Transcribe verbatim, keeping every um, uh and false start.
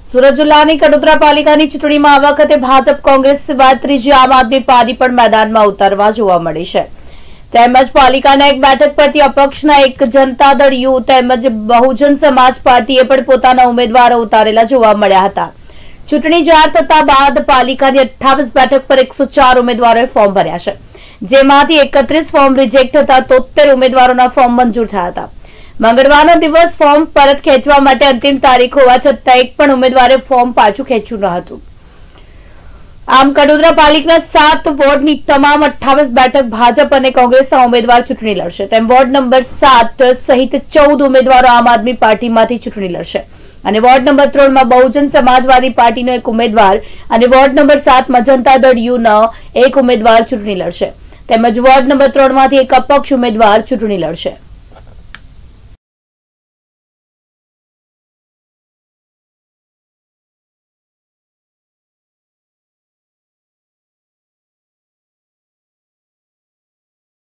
સુરત જિલ્લાની કડોદરા પાલિકાની ચૂંટણીમાં આ વખતે ભાજપ કોંગ્રેસ સિવાય ત્રીજી આમ આદમી પાર્ટી પણ મેદાનમાં ઉતરવા જોવા મળી છે। તેમજ પાલિકાના એક બેઠક પરથી અપક્ષના એક જનતા દળ યુ તેમજ બહુજન સમાજ પાર્ટીએ પણ પોતાના ઉમેદવારો ઉતારેલા જોવા મળ્યા હતા। ચૂંટણી જાહેર થતા બાદ પાલિકાની અઠ્ઠાવીસ બેઠક પર એકસો ચાર ઉમેદવારોએ ફોર્મ ભર્યા છે, જેમાંથી એકત્રીસ ફોર્મ રિજેક્ટ થતા તોતેર ઉમેદવારોના ફોર્મ મંજૂર થયા હતા। મંગળવારનો દિવસ ફોર્મ પરત ખેંચવા માટે અંતિમ તારીખ હોવા છતાં એક પણ ઉમેદવારે ફોર્મ પાછું ખેંચ્યું ન હતું। આમ કડોદરા પાલિકાના સાત વોર્ડની તમામ અઠ્ઠાવીસ બેઠક ભાજપ અને કોંગ્રેસના ઉમેદવાર ચૂંટણી લડશે, તેમ વોર્ડ નંબર સાત સહિત ચૌદ ઉમેદવારો આમ આદમી પાર્ટીમાંથી ચૂંટણી લડશે અને વોર્ડ નંબર ત્રણમાં બહુજન સમાજવાદી પાર્ટીનો એક ઉમેદવાર અને વોર્ડ નંબર સાતમાં જનતા દળ યુનો એક ઉમેદવાર ચૂંટણી લડશે, તેમજ વોર્ડ નંબર ત્રણમાંથી એક અપક્ષ ઉમેદવાર ચૂંટણી લડશે।